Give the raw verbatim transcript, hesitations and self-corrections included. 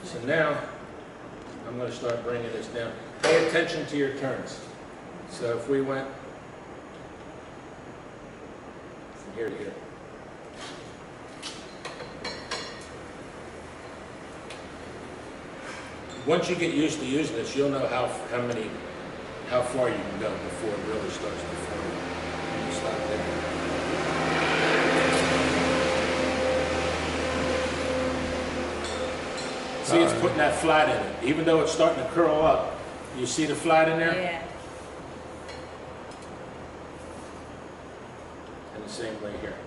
So now, I'm going to start bringing this down. Pay attention to your turns. So if we went from here to here. Once you get used to using this, you'll know how how many, how far you can go before it really starts to form. You stop there. See, it's putting that flat in it. Even though it's starting to curl up, you see the flat in there? Yeah. And the same way here.